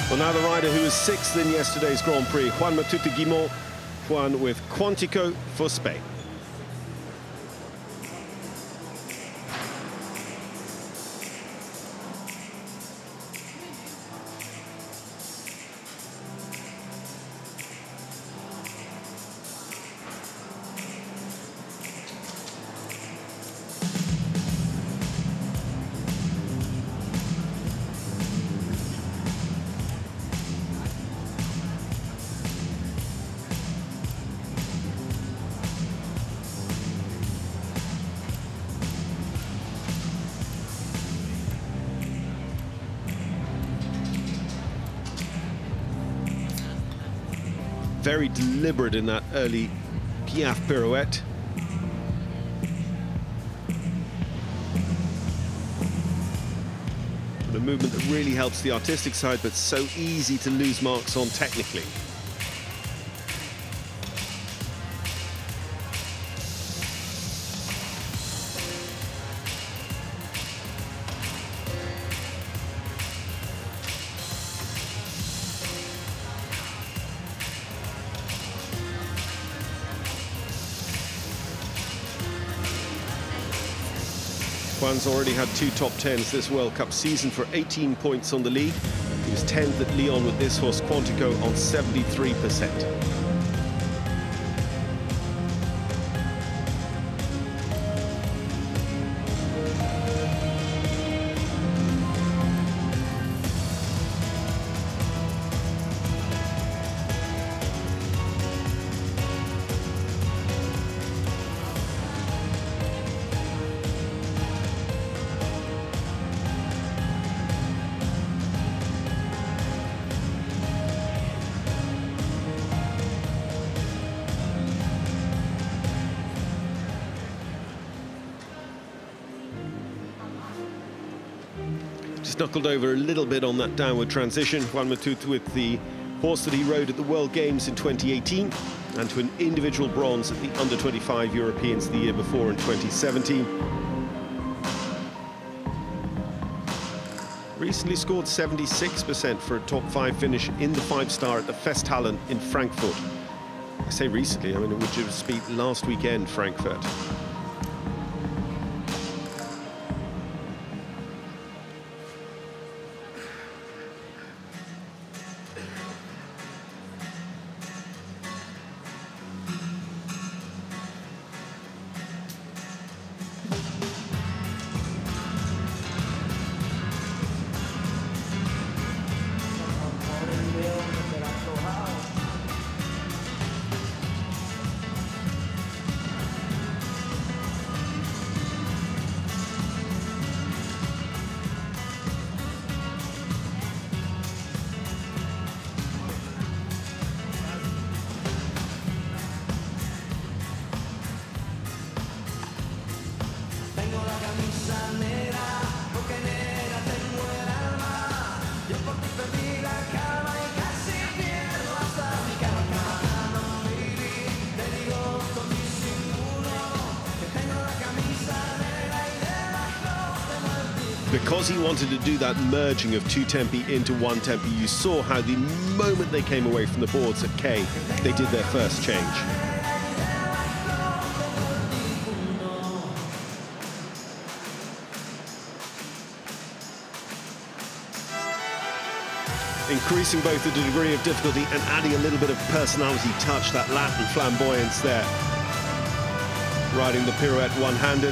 Well, now the rider who was sixth in yesterday's Grand Prix, Juan Matute Guimon, Juan with Quantico for Spain. Very deliberate in that early Piaf pirouette. And a movement that really helps the artistic side, but so easy to lose marks on technically. Juan's already had 2 top 10s this World Cup season for 18 points on the league. He was 10th at Lyon with this horse Quantico on 73%. Just knuckled over a little bit on that downward transition. Juan Matute with the horse that he rode at the World Games in 2018 and to an individual bronze at the under-25 Europeans the year before in 2017. Recently scored 76% for a top 5 finish in the 5-star at the Festhallen in Frankfurt. I say recently, I mean, it would just be last weekend, Frankfurt. Because he wanted to do that merging of 2 tempi into 1 tempi, you saw how the moment they came away from the boards at K, they did their first change. Increasing both the degree of difficulty and adding a little bit of personality touch, that Latin flamboyance there. Riding the pirouette one-handed.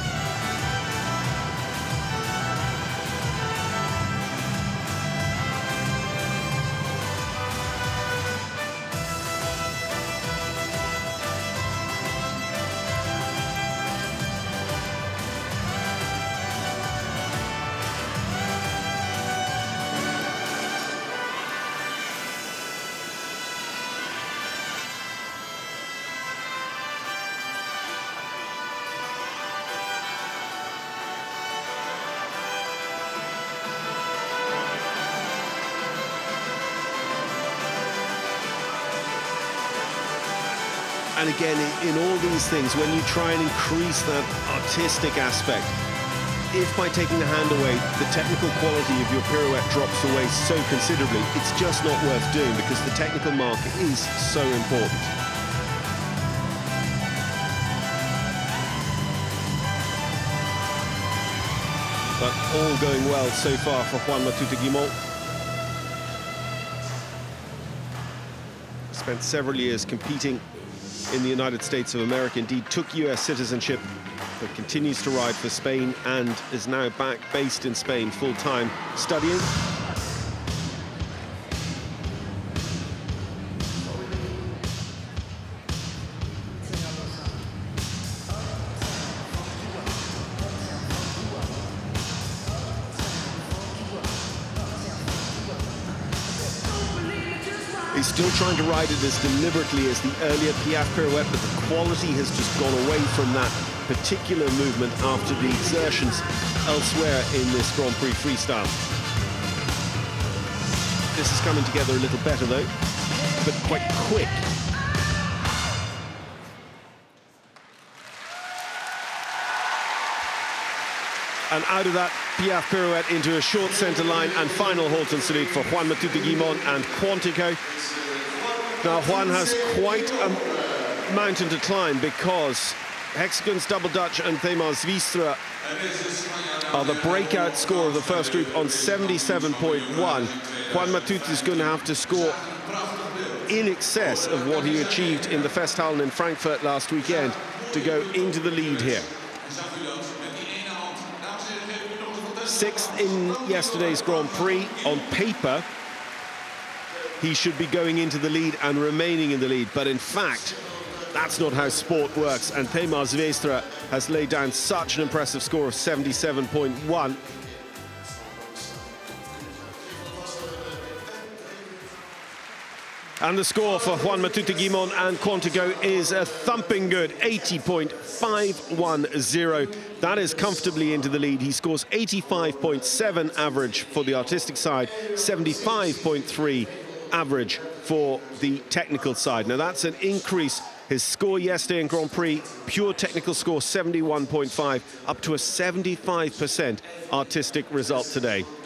And again, in all these things, when you try and increase that artistic aspect, if by taking the hand away, the technical quality of your pirouette drops away so considerably, it's just not worth doing because the technical mark is so important. But all going well so far for Juan Matute Guimon. Spent several years competing in the United States of America, indeed took US citizenship, but continues to ride for Spain and is now back based in Spain full-time studying. He's still trying to ride it as deliberately as the earlier Piaf pirouette, but the quality has just gone away from that particular movement after the exertions elsewhere in this Grand Prix freestyle. This is coming together a little better though, but quite quick. And out of that Piaf pirouette into a short centre line and final halt and salute for Juan Matute Guimon and Quantico. Now Juan has quite a mountain to climb because Hexagon's Double Dutch and Thema's Zwiestra are the breakout score of the first group on 77.1. Juan Matute is going to have to score in excess of what he achieved in the Festhallen in Frankfurt last weekend to go into the lead here. Sixth in yesterday's Grand Prix. On paper, he should be going into the lead and remaining in the lead, but in fact, that's not how sport works, and Thema Zwiestra has laid down such an impressive score of 77.1. And the score for Juan Matute Guimon and Quantico is a thumping good 80.510. That is comfortably into the lead. He scores 85.7 average for the artistic side, 75.3 average for the technical side. Now that's an increase. His score yesterday in Grand Prix, pure technical score 71.5, up to a 75% artistic result today.